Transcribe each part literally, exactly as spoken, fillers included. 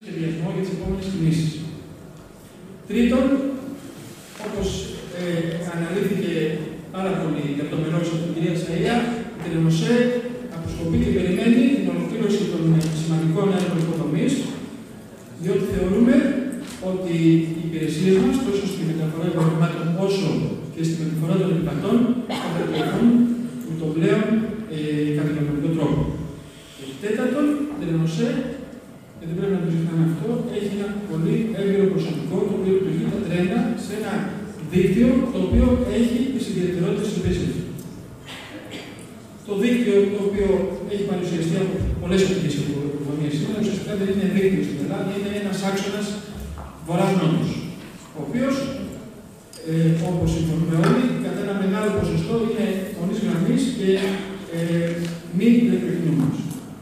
σχεδιασμό για τις επόμενες κινήσεις. Τρίτον, όπως ε, αναλύθηκε πάρα πολύ λεπτομερώς από την κυρία Σαΐα, η Τελενοσέ αποσκοπεί και περιμένει την ολοκλήρωση των σημαντικών έργων υποδομής, διότι θεωρούμε ότι οι υπηρεσίες μας, τόσο στη μεταφορά εμπορευμάτων όσο και στη μεταφορά των επιβατών, θα βελτιωθούν με τον πλέον ε, κατανομικό τρόπο. Τέταρτον, η Τελενοσέ, δεν πρέπει να το ξεχνάμε αυτό, έχει ένα πολύ έμπειρο προσωπικό το οποίο λειτουργεί τα τρένα σε ένα δίκτυο το οποίο έχει τις ιδιαιτερότητες της οποίες έχει. Το δίκτυο το οποίο έχει παρουσιαστεί από πολλές οπτικές υποδομίες σήμερα, ουσιαστικά δεν είναι δίκτυο στην Ελλάδα, είναι ένας άξονας βορρά-νότος, ο οποίος, ε, όπως συμφωνούμε όλοι, κατά ένα μεγάλο ποσοστό είναι μονής γραμμής και ε, μη ηλεκτροκινούμενος.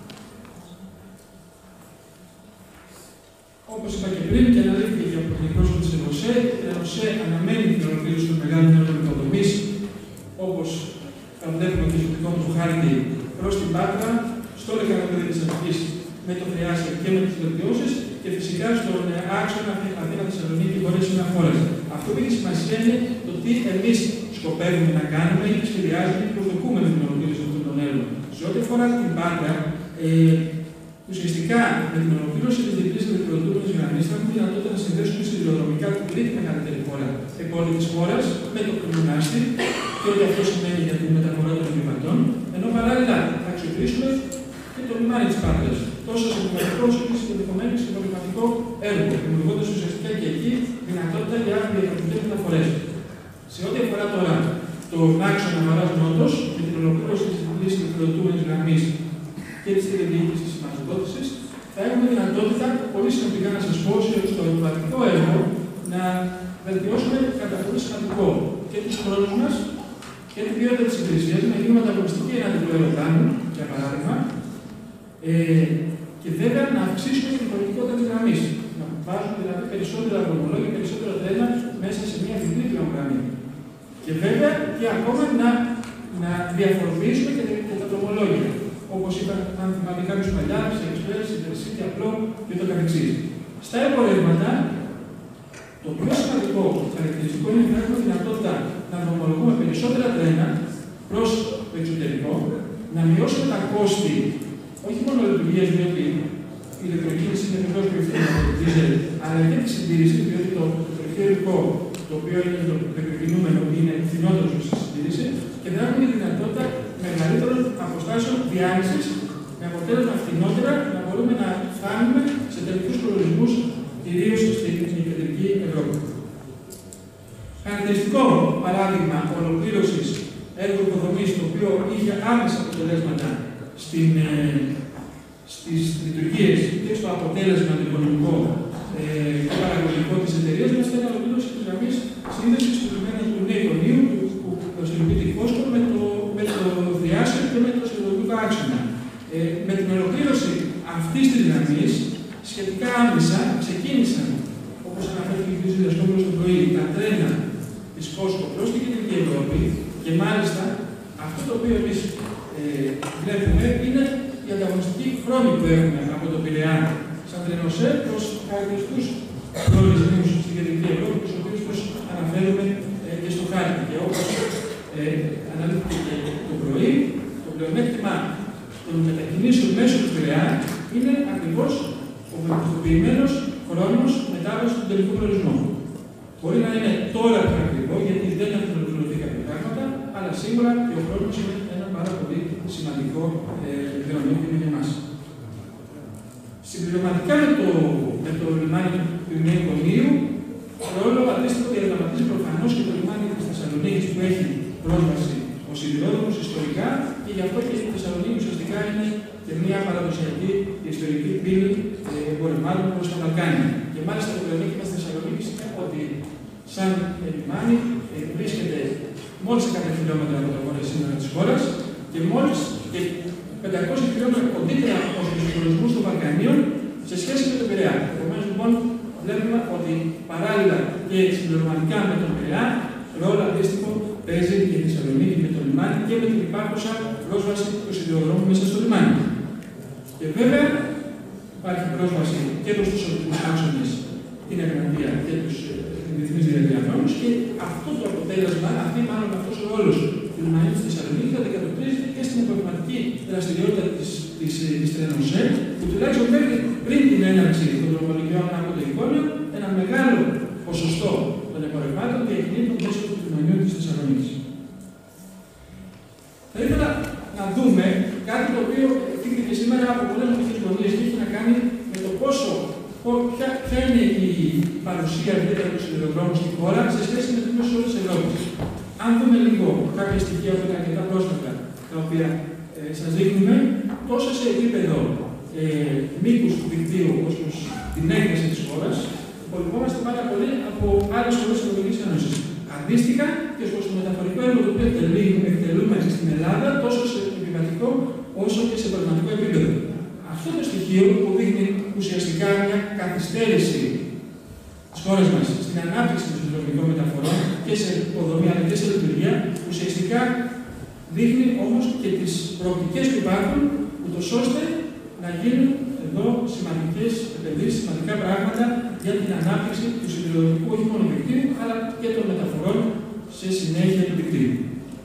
Όπως είπα και πριν, και αναλύθηκε και από τον εκπρόσωπο της Τελενοσέ, η Τελενοσέ αναμένει την ολοκλήρωση των μεγάλων έργων υποδομής, όπως θα βλέπουμε και στο δικό μου το χάρτη, προς την Πάτρα, στο λεκανοπέδιο της Αττικής με το Θριάσιο και με τις βελτιώσεις, και φυσικά στον άξονα Αθήνα-Θεσσαλονίκη χωρίς αναφορές. Αυτό που έχει σημασία είναι το τι εμείς σκοπεύουμε να κάνουμε ή σχεδιάζουμε και προσδοκούμε με την ολοκλήρωση αυτών των έργων. Σε ό,τι αφορά την Πάτρα, ε, ουσιαστικά με την ολοκλήρωση της διπλής ηλεκτροδοτούμενης γραμμής θα έχουμε τη δυνατότητα να συνδέσουμε σιδηροδρομικά την τρίτη μεγαλύτερη χώρα, πόλη της χώρας, με το Κρυμονάστη και ό,τι αυτό σημαίνει για την μεταφορά των επιβατών, ενώ παράλληλα θα αξιοποιήσουμε και το λιμάνι της Πάτρας, τόσο σε επιβατικό όσο και σε ενδεχομένω σε πολυματικό έργο, δημιουργώντας ουσιαστικά και εκεί δυνατότητα για διατροφικές μεταφορές. Σε ό,τι αφορά τώρα τον άξονα βορράς-νότος και την ολοκλήρωση της διπλής ηλεκτροδοτούμενης γραμμής και της τηλεδιοίκησης σηματοδότησης, θα έχουμε δυνατότητα, πολύ συνοπτικά να σας πω, στο επιβατικό έργο να βελτιώσουμε κατά πολύ σημαντικό και τους χρόνους μας και την ποιότητα της υπηρεσίας, να γίνουμε ανταγωνιστικοί έναντι του αεροπλάνου, για παράδειγμα, ε, και βέβαια να αυξήσουμε την πολιτικότητα της γραμμής. Να βάζουμε δηλαδή περισσότερα δρομολόγια, περισσότερα τρένα μέσα σε μια διπλή γραμμή. Και βέβαια και ακόμα να, να διαφοροποιήσουμε και, και τα δρομολόγια. Όπως είπα, αν θυμάται κάποιος παλιά, σε εξπρές, intercity, απλό και το καθεξής. Στα εμπορεύματα, το πιο σημαντικό χαρακτηριστικό είναι ότι έχουμε δυνατότητα να δρομολογούμε περισσότερα τρένα προς το εξωτερικό, να μειώσουμε τα κόστη, όχι μόνο λειτουργίας, διότι η ηλεκτροκίνηση είναι βεβαίως πιο ευθύνη από το δίζελ, αλλά και τη συντήρηση, διότι το τροχαίο υλικό, το οποίο είναι το πεπικινούμενο, είναι φθηνότερο στη συντήρηση, και να έχουμε τη δυνατότητα μεγαλύτερων αποστάσεων διάλυσης, με αποτέλεσμα φθηνότερα να μπορούμε να φτάνουμε σε τελικούς προορισμούς, κυρίως στην κεντρική Ευρώπη. Χαρακτηριστικό παράδειγμα ολοκλήρωσης έργου υποδομής, το οποίο είχε άμεσα αποτελέσματα στην, ε, στις λειτουργίες και στο αποτέλεσμα το οικονομικό ε, και παραγωγικό της εταιρείας μας, ήταν η ολοκλήρωση της γραμμής σύνδεσης του λιμένα του Νέου Ιωνίου, που δραστηριοποιεί τη Φόσκο με το, με το Θριάσιο και με το σιδηροδρομικό άξονα. Ε, με την ολοκλήρωση αυτής της γραμμής, σχετικά άμεσα ξεκίνησαν, όπως αναφέρθηκε ο κ. Διδασκόπουλος το πρωί, τα τρένα της Φόσκο προς την Κεντρική Ευρώπη, και μάλιστα αυτό το οποίο εμείς ε, βλέπουμε είναι οι ανταγωνιστικοί χρόνοι που έχουμε από το Πειραιά σαν Τελενοσέ προς χαρακτηριστικούς προορισμούς στην Κεντρική Ευρώπη, τους οποίους τους αναφέρουμε ε, και στο χάρτη. Και όπως ε, αναλύθηκε και το πρωί, το πλεονέκτημα των μετακινήσεων μέσω του Πειραιά είναι ακριβώς ο βελτιστοποιημένος χρόνος μετάβασης του τελικού προορισμού. Μπορεί να είναι τώρα πιο ακριβό, γιατί δεν έχουν ολοκληρωθεί κάποια πράγματα, αλλά σίγουρα και ο χρόνος είναι ένα πάρα πολύ σημαντικό δεδομένο για εμάς. Συμπληρωματικά με το, με το λιμάνι του Νέου Ιωνίου, ρόλο αντίστοιχο διαδραματίζει προφανώς και το λιμάνι της Θεσσαλονίκης, που έχει πρόσβαση ο σιδηρόδρομος ιστορικά, και γι' αυτό και η Θεσσαλονίκη ουσιαστικά είναι και μια παραδοσιακή ιστορική πύλη εμπορευμάτων προς τα Βαλκάνια. Και μάλιστα το πλεονέκτημα της Θεσσαλονίκης είναι ότι, σαν λιμάνι, βρίσκεται μόλις εκατό χιλιόμετρα από το βόρειο σύνορα της χώρας και μόλις και πεντακόσια χιλιόμετρα κοντύτερα από τους προορισμούς των Βαλκανίων σε σχέση με τον Πειραιά. Επομένως, λοιπόν, βλέπουμε ότι παράλληλα και συμπληρωματικά με τον Πειραιά, ρόλο αντίστοιχο παίζει και η Θεσσαλονίκη με το λιμάνι και με την υπάρχουσα πρόσβαση του σιδηροδρόμου μέσα στο λιμάνι. Και βέβαια, υπάρχει πρόσβαση και προς τους οδικούς άξονες, την Εγνατία και τους διεθνείς διαδρόμους, και αυτό το αποτέλεσμα, αυτή μάλλον αυτός ο ρόλος του λιμανιού της Θεσσαλονίκης θα αντικατοπτρίζεται και στην επαγγελματική δραστηριότητα της, της, της Τρενοσέ, που τουλάχιστον μέχρι πριν την έναρξη των δρομολογιών από το Εικόνιο, ένα μεγάλο ποσοστό των εμπορευμάτων διακινείται μέσω του λιμανιού της Θεσσαλονίκης. Θα ήθελα να δούμε κάτι το οποίο θίγεται σήμερα από πολλές νομικές γωνίες και έχει να κάνει με το πόσο, ποια, ποια είναι η παρουσία ιδιαίτερα του σιδηροδρόμου στη χώρα σε σχέση με την μέσο της Ευρώπης. Αν δούμε λίγο κάποια στοιχεία που είναι αρκετά πρόσφατα, τα οποία ε, σας δείχνουμε, τόσο σε επίπεδο ε, μήκους του δικτύου ως προς την έκταση της χώρας, υπολοιπόμαστε πάρα πολύ από άλλες χώρες της Ευρωπαϊκής Ένωσης. Αντίστοιχα και προς το μεταφορικό έργο το οποίο εκτελούμε στην Ελλάδα, τόσο σε επιβατικό όσο και σε πραγματικό επίπεδο. Αυτό το στοιχείο που δείχνει ουσιαστικά μια καθυστέρηση της χώρας μας στην ανάπτυξη των συνδρομικών μεταφορών και σε υποδομή αλλά και σε λειτουργία, ουσιαστικά δείχνει όμως και τις προοπτικές που υπάρχουν, ούτως ώστε να γίνουν εδώ σημαντικές επενδύσεις, σημαντικά πράγματα για την ανάπτυξη του σιδηροδρομικού όχι μόνο δικτύου, αλλά και των μεταφορών σε συνέχεια του δικτύου.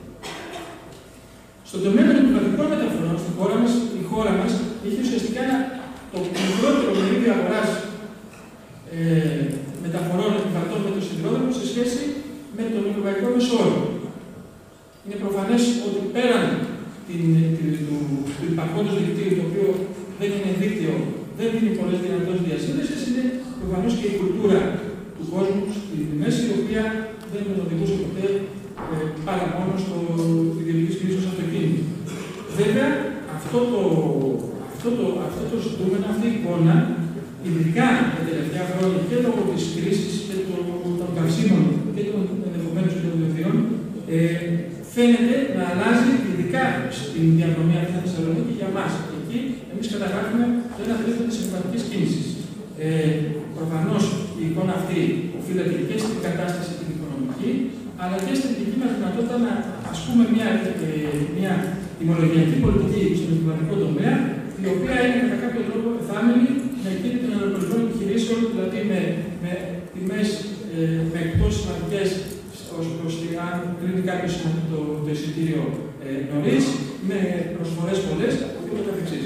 Στον τομέα των επιβατικών μεταφορών, στη χώρα μας, η χώρα μας έχει ουσιαστικά ένα, το μικρότερο μερίδιο αγοράς ε, μεταφορών επιβατών με το σιδηρόδρομο σε σχέση με τον ευρωπαϊκό μεσόωρο. Είναι προφανές ότι πέραν την, την, του, του υπαρχόντος δικτύου, το οποίο δεν είναι δίκτυο, δεν δίνει πολλές δυνατότητες διασύνδεσης, είναι προφανώς και η κουλτούρα του κόσμου στη μέση, η οποία δεν τον οδηγούσε ποτέ ε, παρά μόνο στο ιδιωτικής χρήσης ως αυτοκίνητο. Βέβαια, αυτό το, αυτό το, αυτό το ζητούμενο, αυτή η εικόνα, ειδικά τα τελευταία χρόνια και λόγω της κρίσης και των καυσίμων και των ενδεχομένων συγκεντρωθειών, ε, φαίνεται να αλλάζει ειδικά στην διαδρομή αυτή της Θεσσαλονίκη για μας. Εκεί εμείς καταγράφουμε το ένα τρίτο της επιβατικής κίνησης. Ε, προφανώς η εικόνα αυτή οφείλεται και στην κατάσταση την οικονομική, αλλά και στην δική μας δυνατότητα να ασκούμε μια, ε, μια τιμολογιακή πολιτική στον επιβατικό τομέα, η οποία είναι κατά κάποιο τρόπο εθάμενη με εκείνη των αεροπορικών επιχειρήσεων, δηλαδή με, με τιμές ε, με εκτός σημαντικές, ώστε αν κρίνει κάποιος το, το εισιτήριο ε, νωρίς, με προσφορές πολλές και ούτω καθεξής.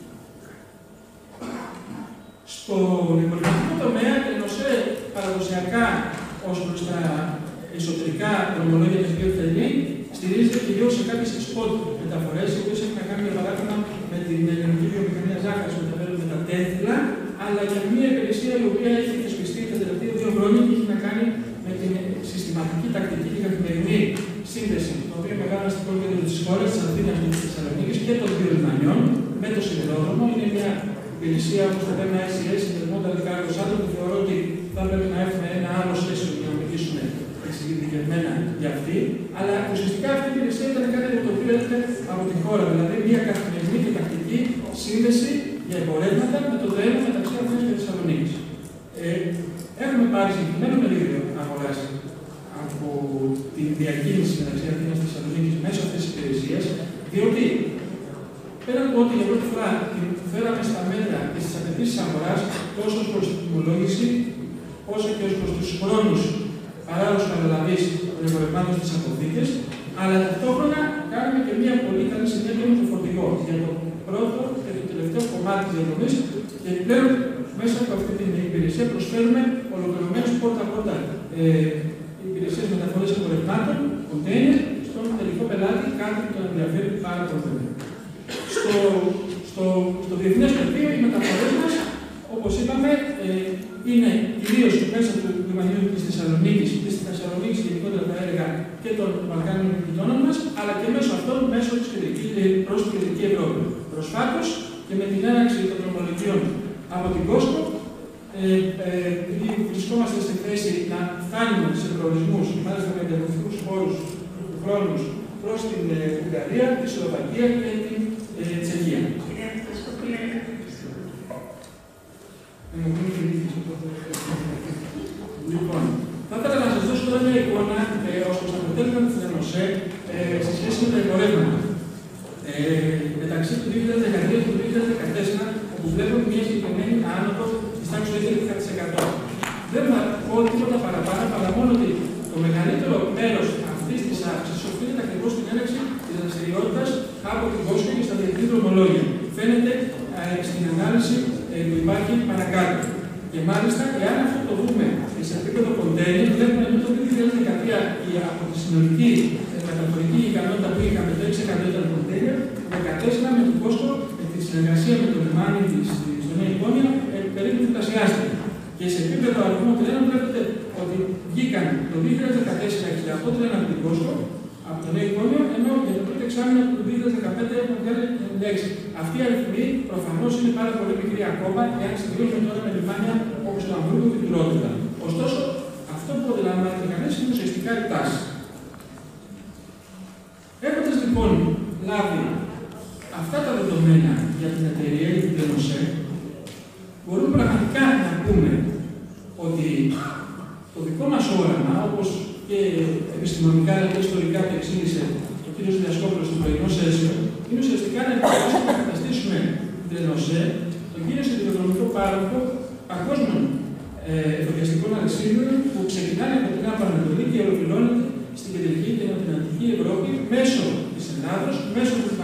Στον εμπορευματικό τομέα, η ΕΝΟΣΕ παραδοσιακά ως προς τα εσωτερικά δρομολόγια τα οποία θέλει, στηρίζεται κυρίως σε κάποιες spot μεταφορές, οι οποίες έχουν να κάνουν για παράδειγμα με την ελληνική βιομηχανία ζάχαρης που μεταφέρουν με τα τέθλα, αλλά και μια υπηρεσία η οποία έχει θεσπιστεί τα τελευταία δύο χρόνια και έχει να κάνει με την συστηματική, τακτική και καθημερινή σύνδεση, το οποίο είναι μεγάλο αστικό κέντρο της χώρας, της Αθήνας και της Θεσσαλονίκης και των δύο λιμανιών με το σιδηρόδρομο. Είναι μια υπηρεσία όπως το λέμε άι σι ες, συνδεσμό τα δικά του άντρα, που θεωρώ ότι θα πρέπει να έχουμε ένα άλλο σχέσιο για να μιλήσουμε εξειδικευμένα για αυτή. Αλλά ουσιαστικά αυτή η υπηρεσία ήταν κάτι το οποίο έρχεται από τη χώρα, δηλαδή μια καθημερινή και τακτική σύνδεση για εμπορεύματα με το τρένο μεταξύ Αθήνας και Θεσσαλονίκης. Ε, έχουμε πάρει συγκεκριμένο μερίδιο αγοράς από τη διακίνηση μεταξύ Αθήνας και Θεσσαλονίκης μέσω αυτής της υπηρεσίας, διότι πέραν του ότι για πρώτη φορά την φέραμε στα μέτρα και στις απαιτήσεις αγοράς, τόσο ως προς την τιμολόγηση, όσο και ως προς τους χρόνους παράδοσης παραλαβής των εμπορευμάτων στις αποθήκες, αλλά ταυτόχρονα κάνουμε και μια πολύ καλή συνέχεια με το φορτηγό για το πρώτο και το τελευταίο κομμάτι της διαδρομής, και πλέον μέσα από αυτή την υπηρεσία προσφέρουμε ολοκληρωμένες πόρτα-πόρτα ε, υπηρεσίες μεταφορές εμπορευμάτων, κοντέινερ, στον τελικό πελάτη, κάτι που τον ενδιαφέρει πάρα πολύ. Στο, στο, στο διεθνές πεδίο, οι μεταφορές μας, όπως είπαμε, ε, είναι κυρίως μέσα του λιμανιού της Θεσσαλονίκης, της Θεσσαλονίκης γενικότερα θα έλεγα και των Βαλκάνιων γειτόνων μας, αλλά και μέσω αυτών μέσω της κεντρικής προς την Κεντρική Ευρώπη. Προσφάτως και με την έναρξη των δρομολογίων από την Κόσκο, ε, ε, βρισκόμαστε σε θέση να φτάνουμε σε προορισμούς, μάλιστα με διαδρομικούς χώρους του χρόνου προς την ε, Ουγγαρία, τη Σλοβακία και την ε, Τσεχία. Λοιπόν, θα ήθελα να σας δώσω τώρα μια εικόνα ε, ως προς το αποτέλεσμα της ΕΝΟΣΕ ε, σε σχέση με τα εμπορεύματα. Ε, μεταξύ του δύο χιλιάδες δεκατρία και του δύο χιλιάδες δεκατέσσερα, όπου βλέπουμε μια συγκεκριμένη τίποτα παραπάνω, παρά μόνο ότι το μεγαλύτερο μέρος αυτής της αύξησης οφείλεται ακριβώς στην ένταξη της δραστηριότητας από την Κόσκο και στα διεθνή δρομολόγια. Φαίνεται ε, στην ανάλυση ε, που υπάρχει παρακάτω. Και μάλιστα, εάν αυτό το δούμε σε επίπεδο κοντέινερ, βλέπουμε ότι το δύο χιλιάδες δεκατρία από τη συνολική ε, μεταφορική ικανότητα που είχαμε, το έξι τοις εκατό ήταν κοντέινερ, το δεκατέσσερα με την Κόσκο, με τη συνεργασία με το λιμάνι της στο Νέο Εικόνια, ε, περίπου διπλασιάστηκε. Και σε επίπεδο αριθμού τρένων βλέπετε ότι βγήκαν το δύο χιλιάδες δεκατέσσερα εξήντα οκτώ τρένα από την Κόσκο, από το Νέο Εικόνιο, ενώ για το πρώτο εξάμηνο του δύο χιλιάδες δεκαπέντε έχουμε βγάλει ενενήντα έξι. Αυτοί οι αριθμοί προφανώς είναι πάρα πολύ μικροί ακόμα, εάν συγκρίνουμε τώρα με λιμάνια όπως το Αμβούργο και την Ρότερνταμ. Ωστόσο, αυτό που αντιλαμβάνεται κανείς είναι ουσιαστικά η τάση. Έχοντας λοιπόν λάβει αυτά τα δεδομένα για την εταιρεία ή την Τρενοσέ, μπορούμε πραγματικά να πούμε ότι το δικό μας όραμα, όπως και επιστημονικά αλλά και ιστορικά το εξήγησε ο κ. Διασκόπουλος στο πρωινό σέσιο, είναι ουσιαστικά να επιχειρήσουμε να καταστήσουμε την Τρενοσέ τον κύριο σιδηροδρομικό πάροχο παγκόσμιων ε, εφοδιαστικών αλυσίδων που ξεκινάνε από την Άπα Ανατολή και ολοκληρώνεται στην κεντρική και νοτιοανατολική Ευρώπη μέσω της Ελλάδος, μέσω του